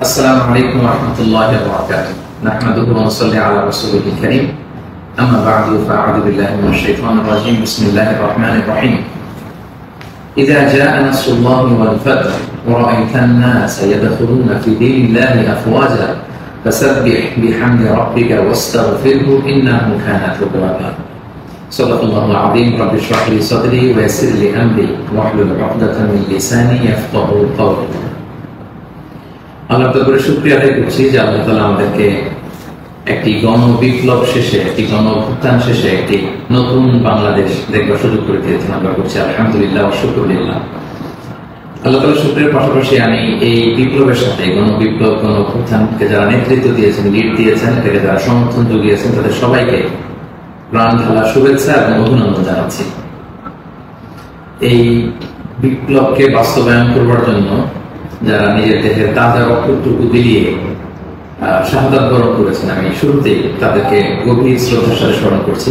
السلام عليكم ورحمة الله وبركاته. نحمده ونصلي على رسوله الكريم. أما بعد فأعوذ بالله من الشيطان الرجيم. بسم الله الرحمن الرحيم. إذا جاء نصر الله والفتح ورأيت الناس يدخلون في دين الله أفواجا فسبح بحمد ربك واستغفره إنه كان توابا. صدق الله العظيم. رب اشرح لي صدري ويسر لي أمري واحلل عقدة من لساني يفقهوا قولي. আল্লাহ তাআলার শুকরিয়া আদায় করছি যে আল্লাহ তাআলা আমাদেরকে একটি গণ বিপ্লব শেষে, একটি গণ অভ্যুত্থান শেষে একটি নতুন বাংলাদেশ দেখবার সুযোগ করে দিয়েছেন। আমরা করছি আলহামদুলিল্লাহ ওয়া শুকরুলিল্লাহ। আল্লাহ তাআলার শুকরিয়ার পাশাপাশি আমি এই বিপ্লবের সাথে গণ বিপ্লব, গণ অভ্যুত্থানকে যারা নেতৃত্ব দিয়েছেন, লিড দিয়েছেন, এটাকে যারা সমর্থন জুগিয়েছেন, তাদের সবাইকে প্রাণ ঢালা শুভেচ্ছা এবং অভিনন্দন জানাচ্ছি। এই বিপ্লবকে বাস্তবায়ন করবার জন্য যারা নিজের দেহের তাজা রক্তটুকু বিলিয়ে শাহাদাত বরণ করেছেন, আমি শুরুতেই তাদেরকে গভীর শ্রদ্ধার সাথে স্মরণ করছি।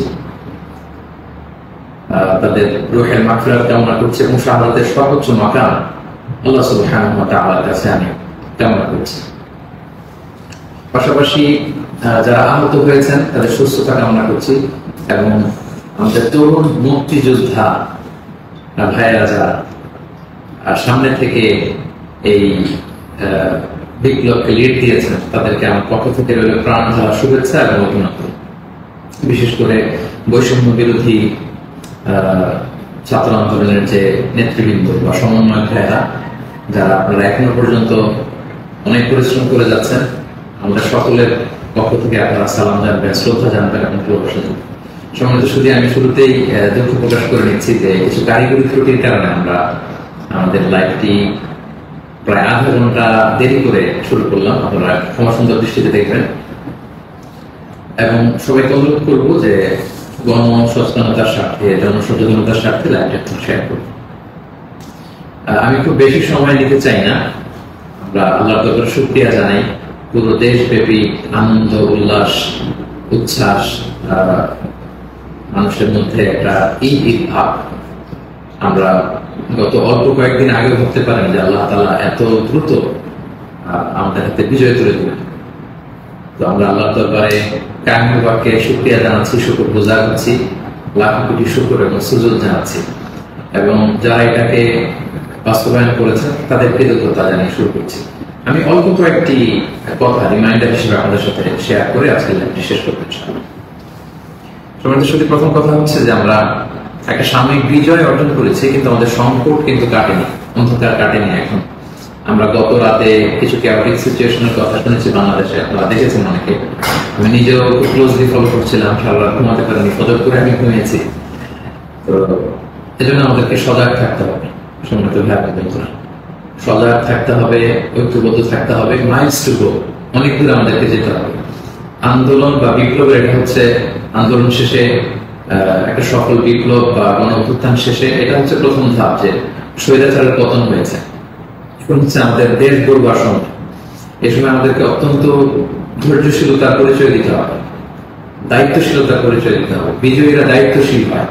তাদের রূহের মাগফিরাত কামনা করছি এবং শাহাদাতের সর্বোচ্চ মাকাম আল্লাহ সুবহানাহু ওয়া তাআলার কাছে আমি কামনা করছি। পাশাপাশি যারা আহত হয়েছেন তাদের সুস্থতা কামনা করছি এবং আমাদের তরুণ মুক্তিযোদ্ধা ভাইয়েরা যারা সামনে থেকে এই বিপ্লবকে লিড দিয়েছেন, তাদেরকে আমার পক্ষ থেকে রইল প্রাণ ঢালা শুভেচ্ছা এবং অভিনন্দন। বিশেষ করে বৈষম্য বিরোধী ছাত্র আন্দোলনের যে নেতৃবৃন্দ বা সমন্বয় ভাইয়েরা, যারা আপনারা এখনো পর্যন্ত অনেক পরিশ্রম করে যাচ্ছেন, আমরা সকলের পক্ষ থেকে আপনারা সালাম জানবেন, শ্রদ্ধা জানবেন এবং ভালোবাসা জানবেন। সম্মানিত শুধু আমি শুরুতেই দুঃখ প্রকাশ করে নিচ্ছি যে কিছু কারিগরি ত্রুটির কারণে আমরা আমাদের লাইভটি প্রায় আধা ঘন্টা দেরি করে শুরু করলাম। আপনারা ক্ষমা সুন্দর দৃষ্টিতে দেখবেন এবং সবাইকে অনুরোধ করবো যে গণ সচেতনতার স্বার্থে, জনসচেতনতার স্বার্থে লাইভটা শেয়ার করব। আমি খুব বেশি সময় নিতে চাই না। আমরা আল্লাহর দরবারে শুকরিয়া জানাই। পুরো দেশব্যাপী আনন্দ, উল্লাস, উচ্ছ্বাস, মানুষের মধ্যে একটা ঈদ ভাব। আমরা গত অল্প কয়েকদিন আগে ভাবতে পারেন যে আল্লাহ তাআলা এত দ্রুত আমাদের হাতে বিজয় তুলে দিলেন। তো আমরা আল্লাহর দরবারে কায়মুল বাক্যে শুকরিয়া জানাচ্ছি, শুকরগুজার হচ্ছি, লাখ কোটি শুকর এবং সুজুদ জানাচ্ছি এবং যারা এটাকে বাস্তবায়ন করেছেন তাদের কৃতজ্ঞতা জানিয়ে শুরু করছি। আমি অল্প কয়েকটি কথা রিমাইন্ডার হিসেবে আপনাদের সাথে শেয়ার করে আজকে লাইভটি শেষ করতে চাই। সমাজের সাথে প্রথম কথা হচ্ছে যে আমরা একটা সাময়িক বিজয় অর্জন করেছি, কিন্তু আমাদের সংকট কিন্তু কাটেনি, অন্ধকার কাটেনি। এখন আমরা গত রাতে কিছু ক্যাওটিক সিচুয়েশনের কথা শুনেছি বাংলাদেশে, আপনারা দেখেছেন অনেকে। আমি নিজেও খুব ক্লোজলি ফলো করছিলাম, সারা রাত ঘুমাতে পারিনি, ফজর করে আমি ঘুমিয়েছি। তো এজন্য আমাদেরকে সজাগ থাকতে হবে। সম্মানিত ভাই বন্ধুরা, সজাগ থাকতে হবে, ঐক্যবদ্ধ থাকতে হবে। মাইলস টু গো, অনেক দূর আমাদেরকে যেতে হবে। আন্দোলন বা বিপ্লবের এটা হচ্ছে আন্দোলন শেষে একটা সফল বিপ্লব বা গণ অভ্যুত্থান শেষে এটা হচ্ছে প্রথম ধাপ, যে স্বৈরাচারের পতন হয়েছে। এখন হচ্ছে আমাদের দেশ গড়বার সময়। এই সময় আমাদেরকে অত্যন্ত ধৈর্যশীলতার পরিচয় দিতে হবে, দায়িত্বশীলতার পরিচয় দিতে হবে। বিজয়ীরা দায়িত্বশীল হয়।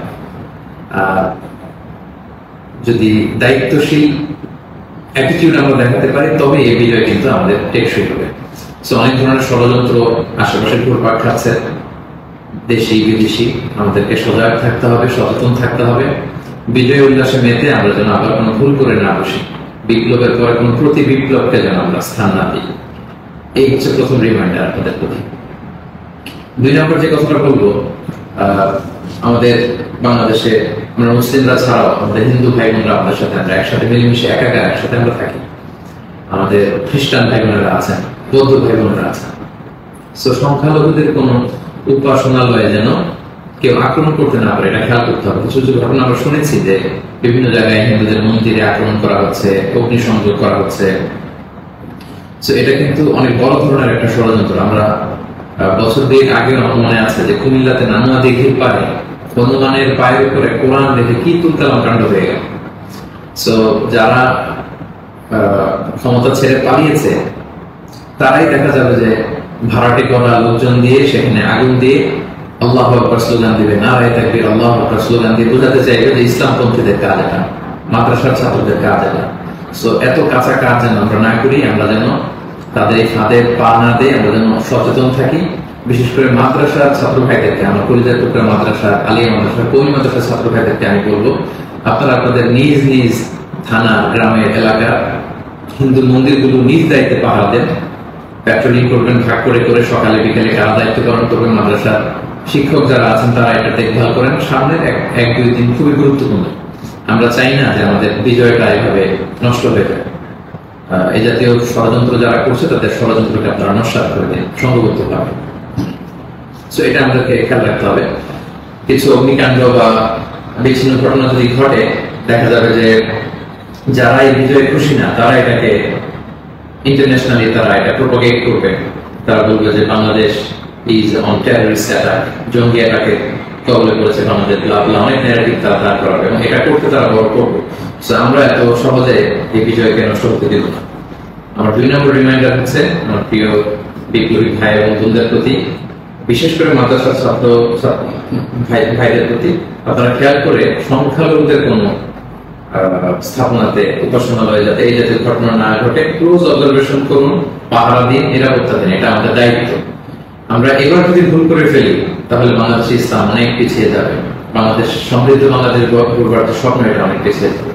যদি দায়িত্বশীল অ্যাটিটিউড আমরা দেখাতে পারি, তবে এই বিজয় কিন্তু আমাদের টেকসই হবে। অনেক ধরনের ষড়যন্ত্র আশেপাশে ঘুরপাক খাচ্ছে, দেশি বিদেশি। আমাদেরকে সজাগ থাকতে হবে, সচেতন থাকতে হবে। বিজয় উল্লাসে মেতে আমরা যেন আবার কোনো ভুল করে না বসি, বিপ্লবের পরে কোনো প্রতি বিপ্লবকে যেন আমরা স্থান না দিই। এই হচ্ছে প্রথম রিমাইন্ডার আপনাদের প্রতি। দুই নম্বর যে কথাটা বলবো, আমাদের বাংলাদেশে আমরা মুসলিমরা ছাড়াও আমাদের হিন্দু ভাই বোনরা আমাদের সাথে, আমরা একসাথে মিলেমিশে একাকার একসাথে আমরা থাকি। আমাদের খ্রিস্টান ভাই বোনেরা আছেন, বৌদ্ধ ভাই বোনেরা আছেন। সংখ্যালঘুদের কোনো উপাসনালয়ে যেন কেউ আক্রমণ করতে না পারে, এটা খেয়াল করতে হবে। কিছু কিছু ঘটনা আমরা শুনেছি যে বিভিন্ন জায়গায় হিন্দুদের মন্দিরে আক্রমণ করা হচ্ছে, অগ্নিসংযোগ করা হচ্ছে। এটা কিন্তু অনেক বড় ধরনের একটা ষড়যন্ত্র। আমরা বছর দুয়েক আগে আমার মনে আছে যে কুমিল্লাতে নানুয়া দিঘির পারে হনুমানের পায়ের উপরে কোরআন দেখে কি তুলকালাম কাণ্ড হয়ে গেল। যারা ক্ষমতা ছেড়ে পালিয়েছে তারাই দেখা যাবে যে ভাড়াটে করা লোকজন দিয়ে সেখানে আগুন দিয়ে আল্লাহু আকবার স্লোগান দিবে, নারায়ে তাকবীর, আল্লাহু আকবার স্লোগান দিয়ে বোঝাতে চাইবে যে ইসলামপন্থীদের কাজ এটা, মাদ্রাসার ছাত্রদের কাজ এটা। এত কাঁচা কাজ যেন আমরা না করি, আমরা যেন তাদের এই ফাঁদে পা না দিয়ে আমরা যেন সচেতন থাকি। বিশেষ করে মাদ্রাসার ছাত্র ভাইদেরকে, আমরা কলিজার টুকরা মাদ্রাসা, আলিয়া মাদ্রাসা, কওমি মাদ্রাসার ছাত্র ভাইদেরকে আমি বলবো, আপনারা আপনাদের নিজ নিজ থানা, গ্রামের, এলাকার হিন্দু মন্দিরগুলো নিজ দায়িত্বে পাহারা দেন, প্যাট্রোলিং করবেন, ভাগ করে করে সকালে বিকেলে কারা দায়িত্ব পালন করবেন। মাদ্রাসার শিক্ষক যারা আছেন তারা এটা দেখভাল করেন। সামনের এক দুই দিন খুবই গুরুত্বপূর্ণ। আমরা চাই না যে আমাদের বিজয়টা এভাবে নষ্ট হয়ে যায়। এই জাতীয় ষড়যন্ত্র যারা করছে তাদের ষড়যন্ত্রকে আপনারা নস্যাৎ করে দিন সংঘবদ্ধ ভাবে। এটা আমাদেরকে খেয়াল রাখতে হবে। কিছু অগ্নিকাণ্ড বা বিচ্ছিন্ন ঘটনা যদি ঘটে, দেখা যাবে যে যারা এই বিজয়ে খুশি না তারা এটাকে ইন্টারন্যাশনালি তারা এটা প্রোপাগেট করবে। তারা বলবে যে Bangladesh is on terrorist attack, জঙ্গি অ্যাটাকে কবলে পড়েছে বাংলাদেশ, অনেক ন্যারেটিভ তারা দাঁড় করাবে এবং এটা করতে তারা বড় করবে। আমরা এত সহজে এই বিজয়কে নষ্ট হতে দিব না। আমার 2 নম্বর রিমাইন্ডার হচ্ছে আমার প্রিয় বিপ্লবী ভাই এবং বোনদের প্রতি, বিশেষ করে মাদ্রাসার ছাত্র ভাইদের প্রতি, আপনারা খেয়াল করে সংখ্যালঘুদের কোন স্থাপনাতে, উপাসনালয়ে যাতে এই জাতীয় ঘটনা না ঘটে ক্লোজ অবজারভেশন করুন, পাহারা দিন, নিরাপত্তা দিন। এটা আমাদের দায়িত্ব। আমরা এবার যদি ভুল করে ফেলি তাহলে বাংলাদেশ ইসলাম অনেক পিছিয়ে যাবে। বাংলাদেশ সমৃদ্ধ বাংলাদেশ গড়বার স্বপ্ন এটা অনেক পিছিয়ে যাবে।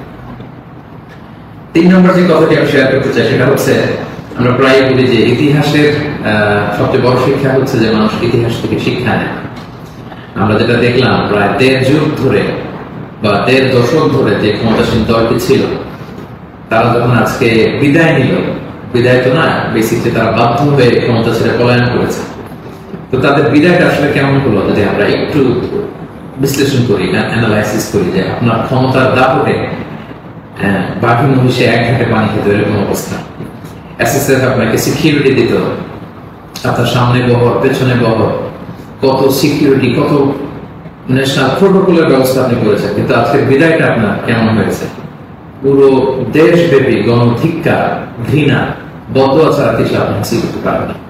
3 নম্বর যে কথাটি আমি শেয়ার করতে চাই সেটা হচ্ছে, আমরা প্রায় বলি যে ইতিহাসের সবচেয়ে বড় শিক্ষা হচ্ছে যে মানুষ ইতিহাস থেকে শিক্ষা নেয়। আমরা যেটা দেখলাম প্রায় 1.5 যুগ ধরে বা 1.5 দশক ধরে যে ক্ষমতাসীন দলটি ছিল, তারা যখন আজকে বিদায় নিল, বিদায় তো না, বেসিকলি তারা বাধ্য হয়ে ক্ষমতা ছেড়ে পলায়ন করেছে। তো তাদের বিদায়টা আসলে কেমন হলো যদি আমরা একটু বিশ্লেষণ করি, অ্যানালাইসিস করি, যে আপনার ক্ষমতার দাপটে বাকি মহিষে 1 ঘাটে পানি খেতে এরকম অবস্থা। এসএসএফ আপনাকে সিকিউরিটি দিত, আপনার সামনে বহর, পেছনে বহর, কত সিকিউরিটি, কত ন্যাশনাল প্রোটোকলের ব্যবস্থা আপনি করেছেন। কিন্তু আজকের বিদায়টা আপনার কেমন হয়েছে? পুরো দেশব্যাপী গণধিক্কার, ঘৃণা, বদয়া ছাড়া কিছু আপনি হাসিল করতে পারেন না।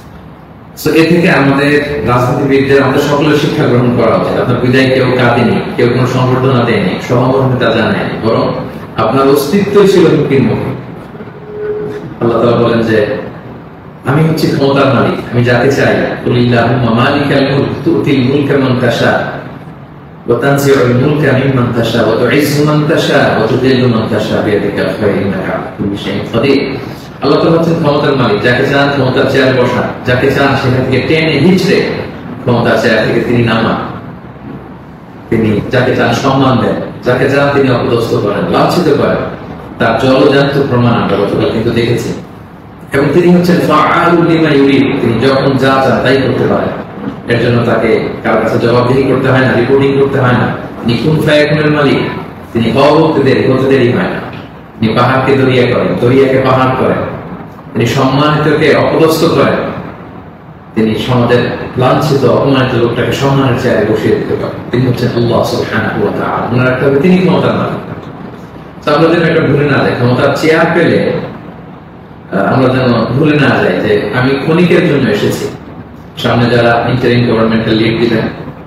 এ থেকে আমাদের রাজনীতিবিদদের, আমাদের সকলের শিক্ষা গ্রহণ করা উচিত। আপনার বিদায় কেউ কাঁদেনি, কেউ কোনো সংবর্ধনা দেয়নি, সহমর্মিতা জানায়নি, বরং আপনার অস্তিত্বই ছিল হুমকির মুখে। আল্লাহ তাআলা বলেন যে আমি হচ্ছি ক্ষমতার মালিক, আমি যাকে চাই, কুলিল্লাহুম্মা মালিকাল মুলক তুতিল মুলকা মান তাশা ওয়া তানজিউল মুলকা মিম্মান তাশা ওয়া তুইজ্জু মান তাশা ওয়া তুযিল্লু মান তাশা বিয়াদিকাল খায়র ইন্নাকা আলা কুল্লি শাইইন কাদির। আল্লাহ তাআলা হচ্ছেন ক্ষমতার মালিক, যাকে চান ক্ষমতার চেয়ারে বসান, যাকে চান সেখান থেকে টেনে হিচড়ে ক্ষমতার চেয়ার থেকে তিনি নামান। তিনি যাকে চান সম্মান দেন, যাকে চান তিনি অপদস্থ করেন, লাঞ্ছিত করেন। তার জলজান্ত প্রমাণ আমরা গতকাল কিন্তু দেখেছি। এবং তিনি হচ্ছেন ফাআলুল লিমা ইউরিদ, তিনি যখন যা চান তাই করতে পারেন। এর জন্য তাকে কারোর কাছে জবাবদিহি করতে হয় না, রিপোর্টিং করতে হয় না। তিনি কুন ফায়াকুনের মালিক, তিনি হতে দেরি হয় না। তিনি পাহাড়কে দরিয়া করেন, দরিয়াকে পাহাড় করেন, তিনি সম্মানিতকে অপদস্থ করেন, তিনি সমাজের লাঞ্ছিত অপমানিত লোকটাকে সম্মানের চেয়ারে বসিয়ে দিতে পারেন। তিনি হচ্ছেন আল্লাহ সুবহানাহু ওয়া তাআলা। মনে রাখতে হবে তিনি ক্ষমতার মালিক। আমরা যেন এটা ভুলে না যাই, ক্ষমতার চেয়ার পেলে আমরা যেন ভুলে না যাই যে আমি ক্ষণিকের জন্য এসেছি। সামনে যারা ইন্টারিম গভর্নমেন্টাল লিড দিবেন,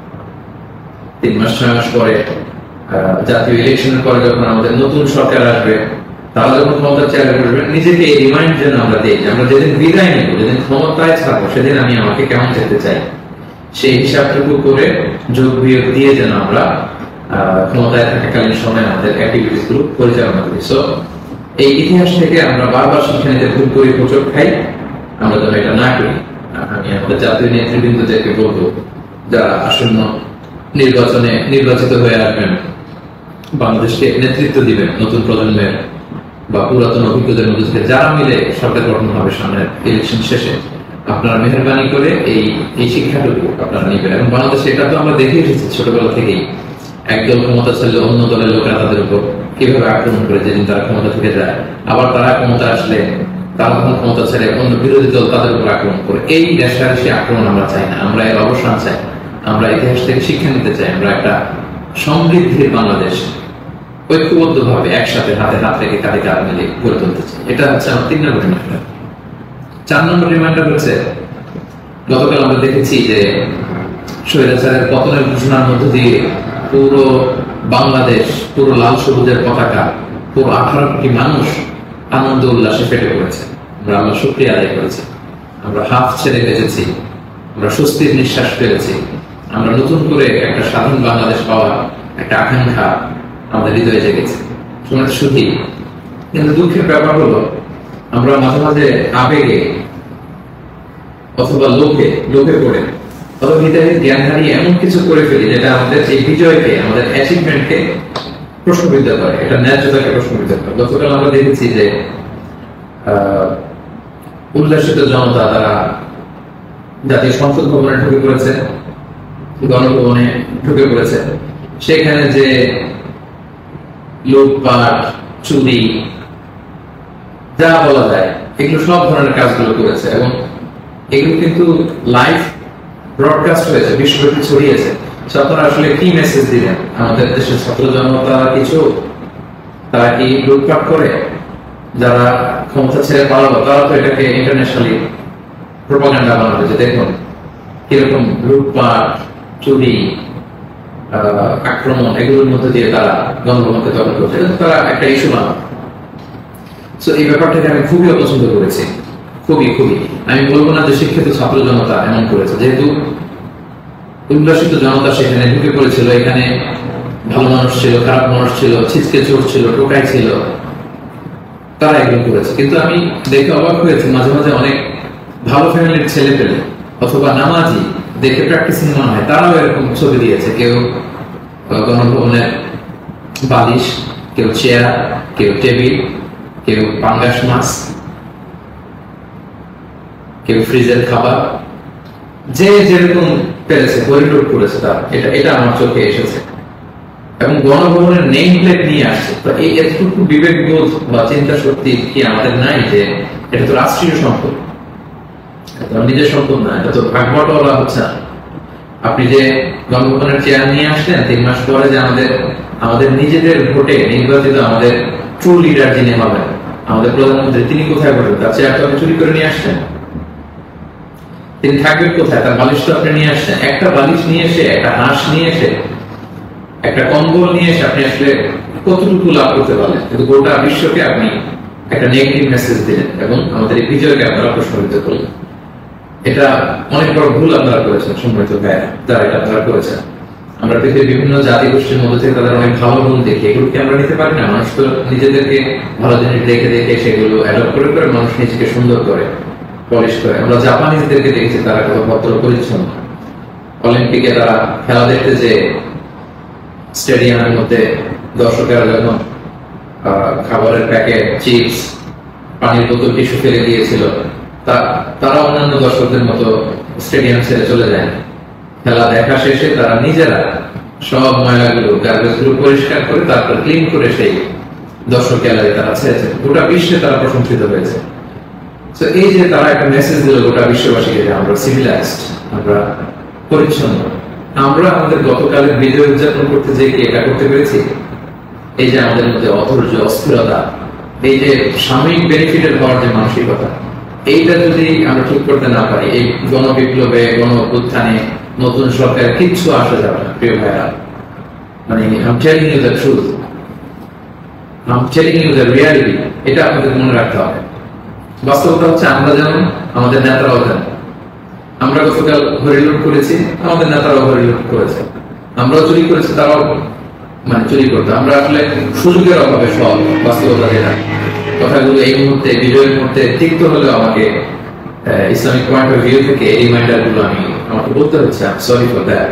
3 মাস 6 মাস পরে জাতীয় ইলেকশনের পরে যখন আমাদের নতুন সরকার আসবে, তারা যখন ক্ষমতার চেয়ারে বসবেন, নিজেকে এই রিমাইন্ড যেন আমরা দিই যে আমরা যেদিন বিদায় নেব, যেদিন ক্ষমতায় থাকবো, সেদিন আমি আমাকে কেমন যেতে চাই, সেই হিসাবটুকু করে যোগ বিয়োগ দিয়ে যেন আমরা ক্ষমতায় থাকাকালীন সময় আমাদের অ্যাক্টিভিটিস গুলো পরিচালনা করি। এই ইতিহাস থেকে আমরা বারবার শিক্ষা নিতে ভুল করি, হোঁচট খাই, আমরা যেন এটা না করি। আমি আমাদের জাতীয় নেতৃবৃন্দদেরকে বলবো, যারা আসন্ন নির্বাচনে নির্বাচিত হয়ে আসবেন, বাংলাদেশকে নেতৃত্ব দিবেন, নতুন প্রজন্মের বা পুরাতন অভিজ্ঞদের মধ্যে থেকে যারা মিলে সরকার গঠন হবে সামনের ইলেকশন শেষে, আপনারা মেহরবানি করে এই শিক্ষাটুকু আপনারা নেবেন। এবং বাংলাদেশে এটা তো আমরা দেখে এসেছি ছোটবেলা থেকেই, একদল ক্ষমতা ছাড়লে অন্য দলের লোকেরা তাদের উপর কিভাবে আক্রমণ করে যেদিন তারা ক্ষমতা থেকে যায়, আবার তারা ক্ষমতা আসলে তারা তখন ক্ষমতা ছেড়ে অন্য বিরোধী দল তাদের উপর আক্রমণ করে। এই রেশারেশি আক্রমণ আমরা চাই না, আমরা এর অবসান চাই। আমরা ইতিহাস থেকে শিক্ষা নিতে চাই। আমরা একটা সমৃদ্ধির বাংলাদেশ ঐক্যবদ্ধ ভাবে একসাথে হাতে হাত রেখে কাঁধে কাঁধ মিলে গড়ে তুলতে চাই। এটা হচ্ছে আমার 3 নম্বর রিমাইন্ডার। 4 নম্বর রিমাইন্ডার হচ্ছে, গতকাল আমরা দেখেছি যে স্বৈরাচারের পতনের ঘোষণার মধ্য দিয়ে পুরো বাংলাদেশ, পুরো লাল সবুজের পতাকা, পুরো 18 কোটি মানুষ আনন্দ উল্লাসে ফেটে পড়েছে। আমরা আল্লাহ শুকরিয়া আদায় করেছি, আমরা হাফ ছেড়ে বেঁচেছি, আমরা স্বস্তির নিঃশ্বাস ফেলেছি, আমরা নতুন করে একটা স্বাধীন বাংলাদেশ পাওয়ার একটা আকাঙ্ক্ষা আমাদের হৃদয়ে জেগেছে। শুনে তো সত্যি, কিন্তু দুঃখের ব্যাপার হলো আমরা মাঝে মাঝে আবেগে অথবা লোকে পড়ে অথবা হৃদয়ের জ্ঞান হারিয়ে এমন কিছু করে ফেলি যেটা আমাদের এই বিজয়কে, আমাদের অ্যাচিভমেন্টকে প্রশ্নবিদ্ধ করে, এটা ন্যায্যতাকে প্রশ্নবিদ্ধ করে। গতকাল আমরা দেখেছি যে উল্লাসিত জনতা তারা জাতীয় সংসদ ভবনে ঢুকে পড়েছে, গণভবনে ঢুকে পড়েছে, সেখানে যে লুটপাট, চুরি, যা বলা যায় এগুলো সব ধরনের কাজগুলো করেছে এবং এগুলো কিন্তু লাইভ ব্রডকাস্ট হয়েছে, বিশ্বব্যাপী ছড়িয়েছে। আপনারা আসলে কি মেসেজ দিলেন? আমাদের দেশের ছাত্র জনতা কিছু, তারা কি লুটপাট করে? যারা ক্ষমতা ছেড়ে পালালো তারা তো এটাকে ইন্টারন্যাশনালি প্রোপাগান্ডা বানাবে যে দেখুন কিরকম লুটপাট, চুরি, আক্রমণ এগুলোর মধ্যে দিয়ে তারা গণভবনকে দখল করছে, তারা একটা ইস্যু বানাবে। তো এই ব্যাপারটাকে আমি খুবই অপছন্দ করেছি, খুবই। আমি বলবো না যে শিক্ষিত ছাত্র জনতা এমন করেছে, যেহেতু উল্লাসিত জনতা সেখানে ঢুকে পড়েছিল, এখানে ভালো মানুষ ছিল, খারাপ মানুষ ছিল, ছিচকে চোর ছিল, টোকাই ছিল, তারা এগুলো করেছে। কিন্তু আমি দেখে অবাক হয়েছি মাঝে মাঝে অনেক ভালো ফ্যামিলির ছেলে পেলে অথবা নামাজি দেখে প্র্যাকটিসিং মনে হয়, তারাও এরকম ছবি দিয়েছে। কেউ গণভবনের বালিশ, কেউ চেয়ার, কেউ টেবিল, কেউ পাঙ্গাস মাছ, কেউ ফ্রিজের খাবার, যে যেরকম পেরেছে হরিলুট করেছে। তার এটা আমার চোখে এসেছে এবং গণভবনের নেম প্লেট নিয়ে আসছে। তো এই এতটুকু বিবেকবোধ বা চিন্তা শক্তি কি আমাদের নাই যে এটা তো রাষ্ট্রীয় সম্পদ, নিজের সম্পদ না, এটা তো ভাগ বটোয়ারা হচ্ছে না। আপনি যে গণভবনের চেয়ার নিয়ে আসলেন 3 মাস পরে যে আমাদের নিজেদের ভোটে নির্বাচিত আমাদের ট্রু লিডার যিনি হবেন, আমাদের প্রধানমন্ত্রী, তিনি কোথায় বলবেন? তার চেয়ার তো আপনি চুরি করে নিয়ে আসছেন, তিনি থাকবেন কোথায়? তার বালিশ তো আপনি নিয়ে আসছেন। একটা বালিশ নিয়ে এসে, একটা হাঁস নিয়ে এসে, একটা কম্বল নিয়ে এসে আপনি আসলে কতটুকু লাভ করতে পারলেন? কিন্তু গোটা বিশ্বকে আপনি একটা নেগেটিভ মেসেজ দিলেন এবং আমাদের এই বিজয়কে আপনারা প্রশ্নবিদ্ধ করলেন। এটা অনেক বড় ভুল আপনারা করেছেন সম্মানিত ভাইয়া, যারা এটা আপনারা করেছেন। আমরা পৃথিবীর বিভিন্ন জাতি গোষ্ঠীর মধ্যে থেকে তাদের অনেক ভালো গুণ দেখি, এগুলোকে আমরা নিতে পারি না? মানুষ তো নিজেদেরকে ভালো জিনিস দেখে দেখে সেগুলো অ্যাডপ্ট করে করে মানুষ নিজেকে সুন্দর করে, পলিশ করে। আমরা জাপানিজদেরকে দেখেছি তারা কত ভদ্র পরিচ্ছন্ন। অলিম্পিকে তারা খেলা দেখতে যে স্টেডিয়ামের মধ্যে দর্শকেরা যখন খাবারের প্যাকেট, চিপস, পানির বোতল, টিস্যু ফেলে দিয়েছিল, তারা অন্যান্য দর্শকদের মতো স্টেডিয়াম ছেড়ে চলে যায়। খেলা দেখা শেষে তারা নিজেরা সব ময়লাগুলো, গার্বেজ গুলো পরিষ্কার করে তারপর ক্লিন করে সেই দর্শক গ্যালারি তারা ছেড়েছে। গোটা বিশ্বে তারা প্রশংসিত হয়েছে। তো এই যে তারা একটা মেসেজ দিল গোটা বিশ্ববাসীকে যে আমরা সিভিলাইজড, আমরা পরিচ্ছন্ন। আমরা আমাদের গতকালের বিজয় উদযাপন করতে যে কি এটা করতে পেরেছি? এই যে আমাদের মধ্যে অধৈর্য, অস্থিরতা, এই যে সাময়িক বেনিফিটের হওয়ার যে মানসিকতা, এইটা যদি আমরা ঠিক করতে না পারি, এই গণবিপ্লবে, গণ অভ্যুত্থানে নতুন সরকার কিচ্ছু আসা যাবে না প্রিয় ভাইরা। মানে I'm telling you the truth, I'm telling you the reality, এটা আপনাদের মনে রাখতে হবে। বাস্তবতা হচ্ছে আমরা যেমন, আমাদের নেতারাও যেমন। আমরা গতকাল হরিলুট করেছি, আমাদের নেতারাও হরিলুট করেছে। আমরাও চুরি করেছি, তারাও মানে চুরি করতে। আমরা আসলে সুযোগের অভাবে সব বাস্তবতা যেটা, কথাগুলো এই মুহূর্তে, বিজয়ের মুহূর্তে তিক্ত হলেও আমাকে ইসলামিক পয়েন্ট অফ ভিউ থেকে এই রিমাইন্ডার গুলো আমাকে বলতে হচ্ছে। Sorry for that.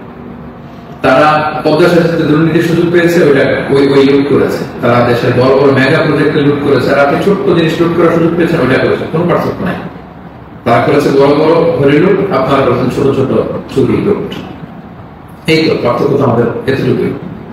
তারা পদ্মার সাথে দুর্নীতির সুযোগ পেয়েছে, ওই লুট করেছে। তারা দেশের বড় বড় মেগা প্রজেক্টে লুট করেছে, আর আপনি ছোট্ট জিনিস লুট করার সুযোগ পেয়েছেন, ওইটা করেছে। কোনো পার্থক্য নাই। তারা করেছে বড় বড় হরিলুট, আপনারা করেছেন ছোট ছোট চুরি লুট। এই তো পার্থক্য তো আমাদের এতটুকুই।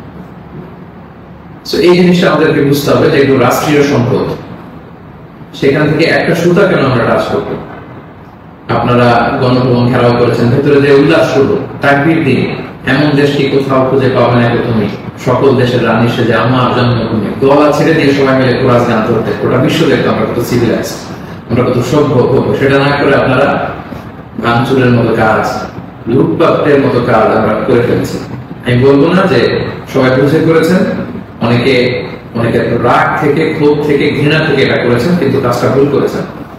এই জিনিসটা আমাদেরকে বুঝতে হবে যে এগুলো রাষ্ট্রীয় সম্পদ, সেখান থেকে একটা সুতা কেন আমরা টাচ করবো? আপনারা গণভবন ঘেরাও করেছেন, ভেতরে যে উল্লাস শুরু, তাকবীর দিন। এমন দেশ কি কোথাও খুঁজে পাবেন না তুমি? সকল দেশের রানী সেজে আমার জন্মভূমি, গলা ছেড়ে দিয়ে সবাই মিলে কোরআন গান করতে, গোটা বিশ্ব দেখতো আমরা কত সিভিলাইজ, আমরা কত সভ্য। সেটা না করে আপনারা ভাঙচুরের মতো কাজ, লুটপাটের মতো কাজ আমরা করে ফেলছি। আমি বলবো না যে সবাই বুঝে করেছেন, অনেকে রাগ থেকে, ক্ষোভ থেকে, ঘৃণা থেকে এটা করেছেন, কিন্তু কাজটা ভুল করেছেন।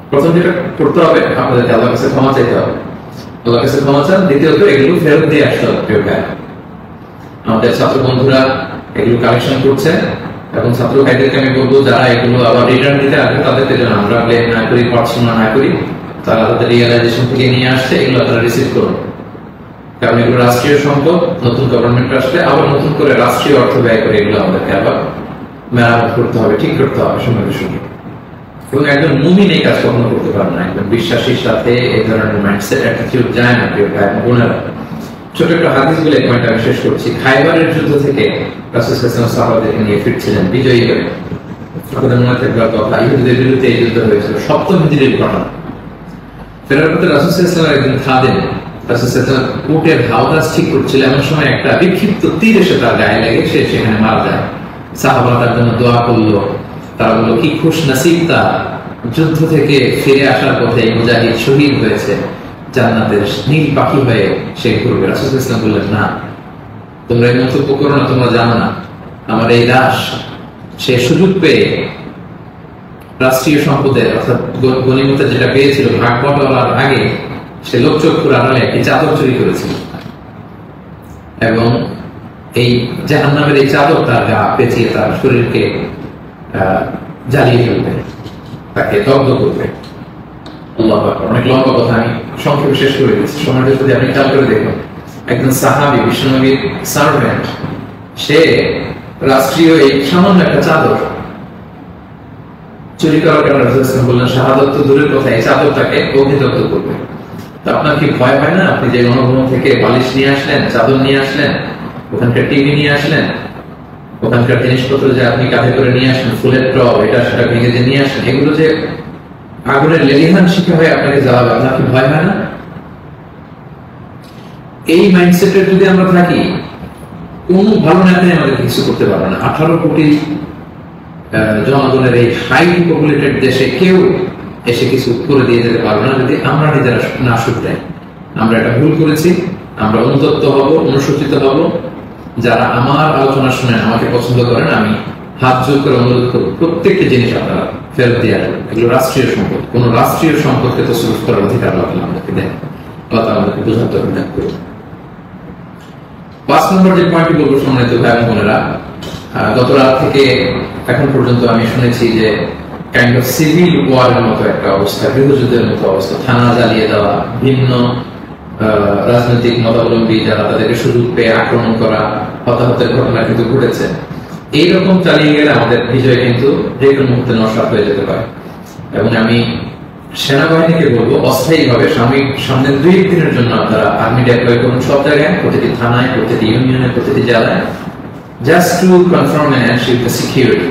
প্রথম যেটা করতে হবে, আপনাদেরকে আল্লাহর কাছে ক্ষমা চাইতে হবে। আল্লাহর কাছে ক্ষমা চান। দ্বিতীয়ত এগুলো ফেরত দিয়ে আসতে হবে প্রিয় ভাই। আমাদের ছাত্র বন্ধুরা এগুলো কালেকশন করছে, এবং ছাত্র ভাইদেরকে আমি বলবো যারা এগুলো আবার রিটার্ন দিতে আসবে তাদেরকে যেন আমরা ব্লেম না করি, পড়াশোনা না করি। তারা তাদের রিয়েলাইজেশন থেকে নিয়ে আসছে, এগুলো তারা রিসিভ করুন। কারণ এগুলো রাষ্ট্রীয় সম্পদ, নতুন গভর্নমেন্ট আসলে আবার নতুন করে রাষ্ট্রীয় অর্থ ব্যয় করে এগুলো আমাদেরকে আবার মেরামত করতে হবে, ঠিক করতে হবে সঙ্গে সঙ্গে। এবং একজন মুমিন এই কাজ কখনো করতে পারে না। একজন বিশ্বাসীর সাথে এই ধরনের মাইন্ডসেট অ্যাটিটিউড যায় না প্রিয় ভাই এবং বোনেরা। ছোট একটা হাদিস বলে পয়েন্ট আমি শেষ করছি। খায়বারের যুদ্ধ থেকে রাসূল সাল্লাল্লাহু আলাইহি ওয়াসাল্লাম সাহাবাদেরকে নিয়ে ফিরছিলেন বিজয়ী হয়ে। আপনাদের মনে থাকবে কথা, ইহুদিদের বিরুদ্ধে এই যুদ্ধ হয়েছিল, সপ্তম হিজরির ঘটনা। ফেরার পথে রাসূল সাল্লাল্লাহু আলাইহি ওয়াসাল্লাম একজন খাদেম রাসূল সাল্লাল্লাহু আলাইহি ওয়াসাল্লাম উটের হাওদাস ঠিক করছিল, এমন সময় একটা বিক্ষিপ্ত তীর এসে তার গায়ে লেগে সে সেখানে মারা যায়। সাহাবারা তার জন্য দোয়া করলো। তারা বলল কি খুশ নসিব তার, যুদ্ধ থেকে ফিরে আসার পথে মুজাহিদ শহীদ হয়েছে, জান্নাতের নীল পাখি হয়ে সে ঘুরবে। রাসূল সাল্লাল্লাহু আলাইহি ওয়াসাল্লাম বললেন না, তোমরা এই মন্তব্য করো না, তোমরা জানো না আমার এই দাস সে সুযোগ পেয়ে রাষ্ট্রীয় সম্পদের অর্থাৎ গনিমতে যেটা পেয়েছিল ভাগ বটলার আগে সে লোকচক্ষুর আড়ালে একটি চাদর চুরি করেছিল, এবং এই জাহান্নামের এই চাদর তার গা পেঁচিয়ে তার শরীরকে জ্বালিয়ে ফেলবে, তাকে দগ্ধ করবে। আল্লাহু আকবার। অনেক লম্বা কথা, আমি সংক্ষেপে শেষ করে দিচ্ছি। সময়টা যদি আপনি খেয়াল করে দেখুন, একজন সাহাবী, বিশ্বনবীর সার্ভেন্ট, সে রাষ্ট্রীয় এই সামান্য একটা চাদর চুরি করার কারণে রাসূল সাল্লাল্লাহু আলাইহি ওয়াসাল্লাম বললেন শাহাদাত তো দূরের কথা, এই চাদর তাকে অগ্নিদগ্ধ করবে। তো আপনার কি ভয় হয় না? আপনি যে গণভবন থেকে বালিশ নিয়ে আসলেন, চাদর নিয়ে আসলেন, ওখানকার টিভি নিয়ে আসলেন, ওখানকার জিনিসপত্র যে আপনি কাঁধে করে নিয়ে আসেন, ফুলের টব এটা সেটা ভেঙে যে নিয়ে আসেন, এগুলো যে আগুনের লেলিহান শিখা হয়ে আপনাকে জ্বালাবে, আপনার কি ভয় হয় না? এই মাইন্ডসেটে যদি আমরা থাকি, কোন ভালো নেতাই আমাদের কিছু করতে পারবে না। 18 কোটি জনগণের এই হাইলি পপুলেটেড দেশে কেউ এসে কিছু করে দিয়ে যেতে পারবে না যদি আমরা নিজেরা না শুধরাই। আমরা এটা ভুল করেছি, আমরা অনুতপ্ত হব, অনুশোচিত হব। যারা আমার আলোচনা শুনে আমাকে পছন্দ করেন, আমি হাত জোর করে অনুরোধ করব প্রত্যেকটি জিনিস আপনারা ফেরত দিয়ে আসবেন। এগুলো রাষ্ট্রীয় সম্পদ, কোন রাষ্ট্রীয় সম্পদকে তো সুরক্ষা করার অধিকার আল্লাহ আমাদেরকে দেন, আল্লাহ আমাদেরকে বোঝাতে অভিযোগ করুন। 5 নম্বর যে পয়েন্টটি বলবো সম্মানিত ভাই এবং বোনেরা, গত রাত থেকে এখন পর্যন্ত আমি শুনেছি যে কাইন্ড অফ সিভিল ওয়ারের মতো একটা অবস্থা, গৃহযুদ্ধের মতো অবস্থা, থানা জ্বালিয়ে দেওয়া, ভিন্ন রাজনৈতিক মতাবলম্বী যারা তাদেরকে সুযোগ পেয়ে আক্রমণ করা, হতাহতের ঘটনা কিন্তু ঘটেছে। এইরকম চালিয়ে গেলে আমাদের বিজয় কিন্তু যে কোনো মুহূর্তে নস্বাত হয়ে যেতে পারে। এবং আমি সেনাবাহিনীকে বলবো অস্থায়ীভাবে সামনে 2 দিনের জন্য আপনারা আর্মি ডেপ্লয় করুন সব জায়গায়, প্রতিটি থানায়, প্রতিটি ইউনিয়নে, প্রতিটি জেলায়, just to confirm and ensure the security.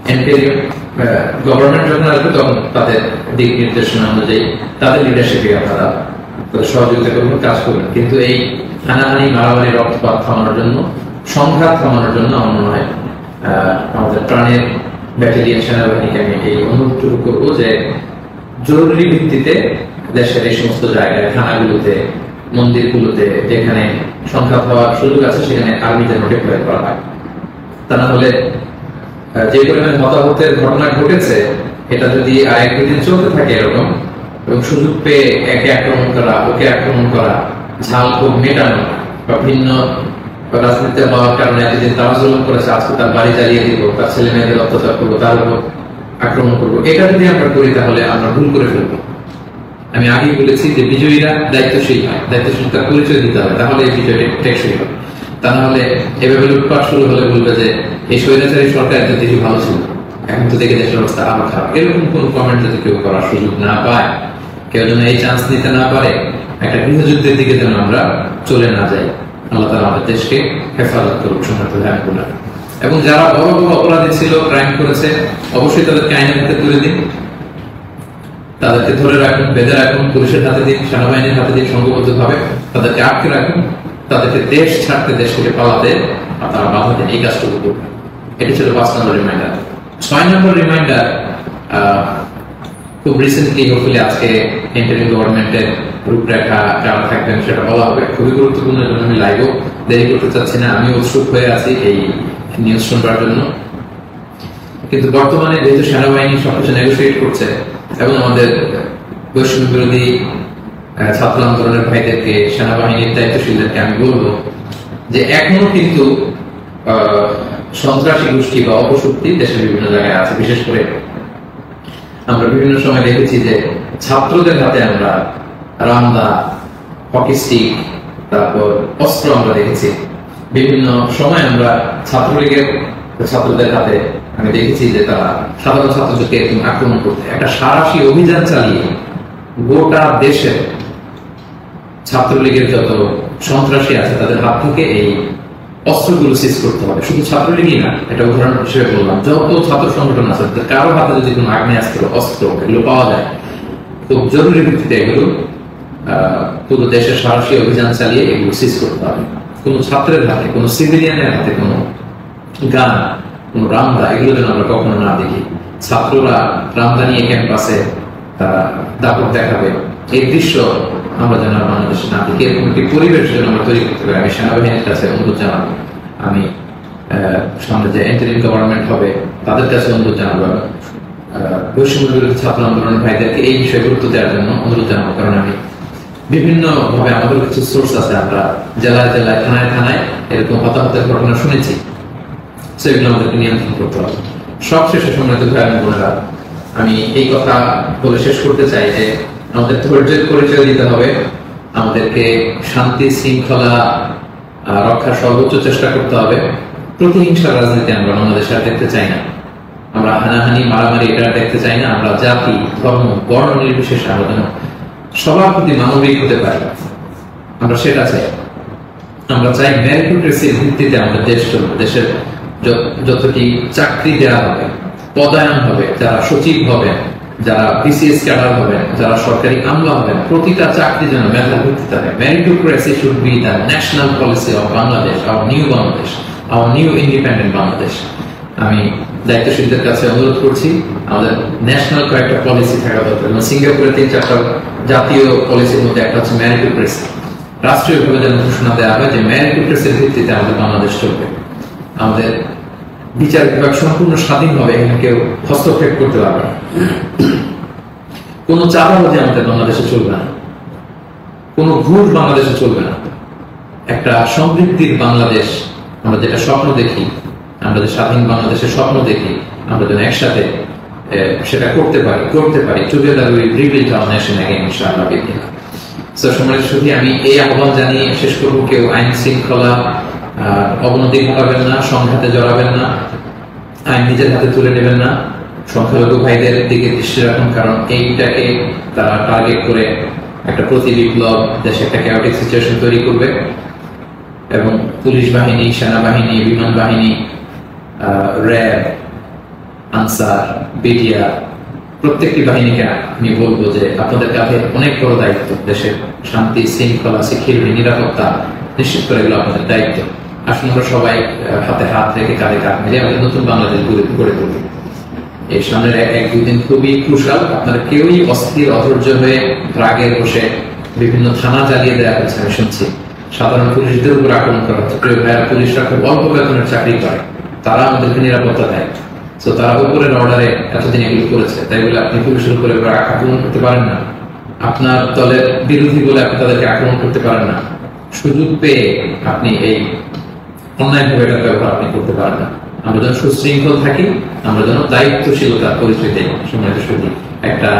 Government যখন আসবে তখন তাদের দিক নির্দেশনা অনুযায়ী তাদের লিডারশিপে আপনারা সহযোগিতা করবেন, কাজ করবেন। কিন্তু এই হানাহানি, মারামারি, রক্তপাত থামানোর জন্য, সংঘাত থামানোর জন্য আমার মনে হয় আমাদের প্রাণের ব্যাটালিয়ন সেনাবাহিনীকে আমি এই অনুরোধটুকু করবো যে জরুরি ভিত্তিতে দেশের এই সমস্ত জায়গায়, থানাগুলোতে, মন্দিরগুলোতে যেখানে সংঘাত হওয়ার সুযোগ আছে সেখানে আর্মিদের ডিপ্লয় করা হয়। তা না হলে যে পরিমাণ হতাহতের ঘটনা ঘটেছে, এটা যদি আর 1-2 দিন চলতে থাকে এরকম, এবং সুযোগ পেয়ে একে আক্রমণ করা, ওকে আক্রমণ করা, ঝাল খুব মেটানো, বা ভিন্ন রাজনীতি হওয়ার কারণে এতদিন তারা জুলুম করেছে, আজকে তার বাড়ি জ্বালিয়ে দিব, তার ছেলে মেয়েদের অত্যাচার করবো, তার উপর আক্রমণ করবো, এটা যদি আমরা করি তাহলে আমরা ভুল করে ফেলবো। আমি আগেই বলেছি যে বিজয়ীরা দায়িত্বশীল হয়, দায়িত্বশীলতার পরিচয় দিতে হবে, তাহলে এই বিজয়টা টেকসই হবে। তা না হলে এভাবে লুটপাট শুরু হলে বলবে যে এই স্বৈরাচারী সরকার এত দেশে ভালো ছিল, এখন তো দেখে দেশের অবস্থা আরো খারাপ। এরকম কোন কমেন্ট যদি কেউ করার সুযোগ না পায়, কেউ যেন এই চান্স নিতে না পারে, একটা গৃহযুদ্ধের দিকে যেন আমরা চলে না যাই। আল্লাহ তাআলা আমাদের দেশকে হেফাজত করুক সম্মানিত ভাইরা। এবং যারা বড় বড় অপরাধী ছিল, ক্রাইম করেছে, অবশ্যই তাদেরকে আইনের হাতে তুলে দিন, তাদেরকে ধরে রাখুন, বেঁধে রাখুন, পুলিশের হাতে দিন, সেনাবাহিনীর হাতে দিন, সংঘবদ্ধভাবে তাদেরকে আটকে রাখুন, তাদেরকে দেশ ছাড়তে, দেশ থেকে পালাতে আপনারা বাধা দেন। এই কাজটুকু করবেন। এটি ছিল 5 নম্বর রিমাইন্ডার। 6 নম্বর রিমাইন্ডার, খুব রিসেন্টলি হোপফুলি আজকে ইন্টারিম গভর্নমেন্টের রূপরেখা যারা থাকবেন সেটা বলা হবে। খুবই গুরুত্বপূর্ণ, জন্য আমি লাইভও দেরি করতে চাচ্ছি না, আমি উৎসুক হয়ে আছি এই নিউজ শুনবার জন্য। কিন্তু বর্তমানে যেহেতু সেনাবাহিনী সবকিছু নেগোসিয়েট করছে এবং আমাদের বৈষম্য বিরোধী ছাত্র আন্দোলনের ভাইদেরকে, সেনাবাহিনীর দায়িত্বশীলদেরকে আমি বলবো যে এখনো কিন্তু সন্ত্রাসী গোষ্ঠী বা অপশক্তি দেশের বিভিন্ন জায়গায় আছে। বিশেষ করে আমরা বিভিন্ন সময় দেখেছি যে ছাত্রদের হাতে আমরা রামদা, হকি স্টিক, তারপর অস্ত্র আমরা দেখেছি। বিভিন্ন সময় আমরা ছাত্রলীগের ছাত্রদের হাতে আমি দেখেছি যে তারা সাধারণ ছাত্রদেরকে আক্রমণ করতে একটা সারাশি অভিযান চালিয়ে গোটা দেশের ছাত্রলীগের যত সন্ত্রাসী আছে তাদের হাত থেকে এই অস্ত্রগুলো সিজ করতে হবে। শুধু ছাত্রলীগই না, এটা উদাহরণ হিসেবে বললাম, যত ছাত্র সংগঠন আছে কারো হাতে যদি কোনো আগ্নেয়াস্ত্র, অস্ত্র এগুলো পাওয়া যায়, খুব জরুরি ভিত্তিতে এগুলো পুরো দেশের সাহসী অভিযান চালিয়ে এগুলো সিজ করতে হবে। কোনো ছাত্রের হাতে, কোনো সিভিলিয়ানের হাতে কোনো গান, কোনো রামদা এগুলো যেন আমরা কখনো না দেখি। ছাত্ররা রামদা নিয়ে ক্যাম্পাসে তারা দাপট দেখাবে, এই দৃশ্য আমরা যেন বাংলাদেশে না দেখি। এরকম একটি পরিবেশ যেন আমরা তৈরি করতে পারি। আমি সেনাবাহিনীর কাছে অনুরোধ জানাবো, আমি সামনে যে ইন্টারিম গভর্নমেন্ট হবে তাদের কাছে অনুরোধ জানাবো, বৈষম্য বিরোধী ছাত্র আন্দোলনের ভাইদেরকে এই বিষয়ে গুরুত্ব দেওয়ার জন্য অনুরোধ জানাবো। কারণ আমি বিভিন্ন ভাবে আমাদের কিছু সোর্স আছে, আমরা জেলায় জেলায়, থানায় থানায় এরকম হতাহতের ঘটনা শুনেছি। সেগুলো আমাদেরকে নিয়ন্ত্রণ করতে হবে। সবশেষে সম্মানিত ভাই এবং বোনেরা, আমি এই কথা বলে শেষ করতে চাই যে আমাদের ধৈর্যের পরিচয় দিতে হবে, আমাদেরকে শান্তি শৃঙ্খলা রক্ষার সর্বোচ্চ চেষ্টা করতে হবে। প্রতিহিংসার রাজনীতি আমরা বাংলাদেশে আর দেখতে চাই না, আমরা হানাহানি মারামারি এটা দেখতে চাই না। আমরা জাতি, ধর্ম, বর্ণ নির্বিশেষে আমরা যেন সবার প্রতি মানবিক হতে পারি, আমরা সেটা চাই। আমরা চাই মেরিটোক্রেসির ভিত্তিতে আমাদের দেশ চলবে। দেশের যতটি চাকরি দেওয়া হবে, পদায়ন হবে, যারা সচিব হবেন, যারা বিসিএস ক্যাডার হবেন, যারা সরকারি আমলা হবেন, প্রতিটা চাকরি যেন মেধার ভিত্তিতে হবে। Meritocracy should be the national policy of Bangladesh, our new Bangladesh, our new independent Bangladesh. আমি দায়িত্বশীলদের কাছে অনুরোধ করছি, আমাদের ন্যাশনাল কয়েকটা পলিসি থাকা দরকার। এবং সিঙ্গাপুরের 3-4টা জাতীয় পলিসির মধ্যে একটা হচ্ছে মেরিটোক্রেসি। রাষ্ট্রীয়ভাবে যেন ঘোষণা দেওয়া হয় যে মেরিটোক্রেসির ভিত্তিতে আমাদের বাংলাদেশ চলবে। আমাদের বিচার বিভাগ সম্পূর্ণ স্বাধীনভাবে, এখানে কেউ হস্তক্ষেপ করতে পারবে না। কোনো চাঁদাবাজি আমাদের বাংলাদেশে চলবে না, কোনো ঘুষ বাংলাদেশে চলবে না। একটা সমৃদ্ধির বাংলাদেশ আমরা যেটা স্বপ্ন দেখি, আমরা যে স্বাধীন বাংলাদেশের স্বপ্ন দেখি, আমরা যেন একসাথে সেটা করতে পারি। Together we rebuild our nation again ইনশাআল্লাহ বিদিনা। সো সম্মানিত সুধী, আমি এই আহ্বান জানিয়ে শেষ করব, কেউ আইন শৃঙ্খলা অবনতি ঘটাবেন না, সংঘাতে জড়াবেন না, আইন নিজের হাতে তুলে নেবেন না। সংখ্যালঘু ভাইদের দিকে দৃষ্টি রাখুন, কারণ এইটাকে তারা টার্গেট করে একটা প্রতি বিপ্লব দেশে একটা ক্যাওটিক সিচুয়েশন তৈরি করবে। এবং পুলিশ বাহিনী, সেনাবাহিনী, বিমান বাহিনী, র্যাব, আনসার, বিডিআর, প্রত্যেকটি বাহিনীকে আমি বলবো যে আপনাদের কাছে অনেক বড় দায়িত্ব। দেশের শান্তি শৃঙ্খলা, সিকিউরিটি, নিরাপত্তা নিশ্চিত করে এগুলো আপনাদের দায়িত্ব। আসুন আমরা সবাই হাতে হাত রেখে, কাঁধে কাঁধ মিলে আমাদের নতুন বাংলাদেশ গড়ে তুলব। এই সামনের 1-2 দিন খুবই ক্রুশাল। আপনারা কেউই অস্থির, অধৈর্য হয়ে রাগে বসে বিভিন্ন থানা জ্বালিয়ে দেওয়া হচ্ছে, আমি শুনছি। সাধারণ পুলিশদের উপর আক্রমণ করা হচ্ছে। প্রিয় ভাইয়েরা, পুলিশরা খুব অল্প বেতনের চাকরি করে, তারা আমাদেরকে নিরাপত্তা দেয়। তো তারা উপরের অর্ডারে এতদিন এগুলো করেছে, তাই বলে আপনি পুলিশের উপরে আক্রমণ করতে পারেন না। আপনার দলের বিরোধী বলে আপনি তাদেরকে আক্রমণ করতে পারেন না। সুযোগ পেয়ে আপনি এই অন্যায়ভাবে এটার ব্যবহার আপনি করতে পারেন না। আমরা যেন সুশৃঙ্খল থাকি, আমরা যেন দায়িত্বশীলতার পরিচয় দেই। সম্মানিত সুধী, একটা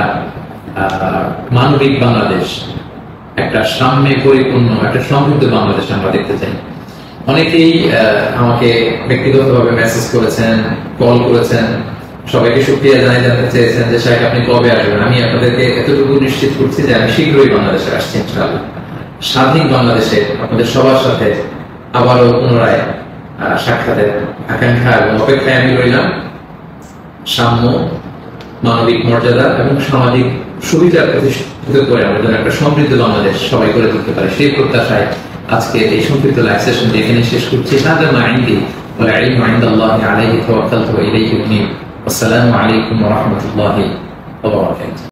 মানবিক বাংলাদেশ, একটা সাম্যে পরিপূর্ণ, একটা সমৃদ্ধ বাংলাদেশ আমরা দেখতে চাই। অনেকেই আমাকে ব্যক্তিগতভাবে মেসেজ করেছেন, কল করেছেন, সবাইকে শুকরিয়া জানাই, জানতে চেয়েছেন যে সাহেব আপনি কবে আসবেন। আমি আপনাদেরকে এতটুকু নিশ্চিত করছি যে আমি শীঘ্রই বাংলাদেশে আসছি ইনশাআল্লাহ। স্বাধীন বাংলাদেশে আপনাদের সবার সাথে আবারও পুনরায় সাক্ষাতের আকাঙ্ক্ষা এবং অপেক্ষায় আমি রইলাম। সাম্য, মানবিক মর্যাদা এবং সামাজিক সুবিধার প্রতিষ্ঠিত করে আমরা যেন একটা সমৃদ্ধ বাংলাদেশ সবাই করে তুলতে পারি, সেই প্রত্যাশায় আজকে এই সংক্ষিপ্ত লাইভ সেশনটি এখানে শেষ করছি। হাদা মা ইনদি ওয়াল ইলমু ইনদাল্লাহি আলাইহি তাওয়াক্কালতু ওয়া ইলাইহি উনীব। আসসালামু আলাইকুম ওয়া রাহমাতুল্লাহি ওয়া বারাকাতুহু।